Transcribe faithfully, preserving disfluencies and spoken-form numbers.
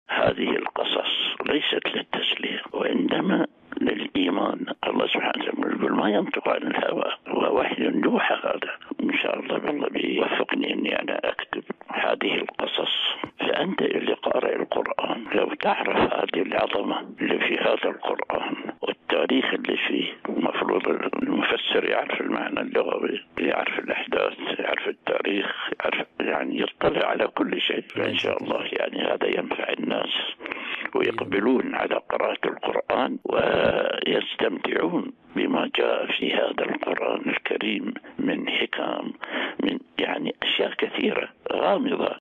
هذه القصص ليست للتسلية وإنما للإيمان. الله سبحانه وتعالى يقول ما ينطق عن الهوى، هو وحي يوحى. هذا إن شاء الله بالله بيوفقني إني أنا أكتب هذه القصص. فأنت اللي قارئ القرآن لو تعرف هذه العظمة اللي في هذا القرآن والتاريخ اللي فيه، المفروض المفسر يعرف المعنى اللغوي، يعرف الأحداث، يعرف التاريخ، يعرف يعني يطلع على كل شيء. فإن شاء الله يعني هذا ينفع الناس ويقبلون على قراءة القرآن ويستمتعون بما جاء في هذا القرآن الكريم من حكم، من يعني أشياء كثيرة غامضة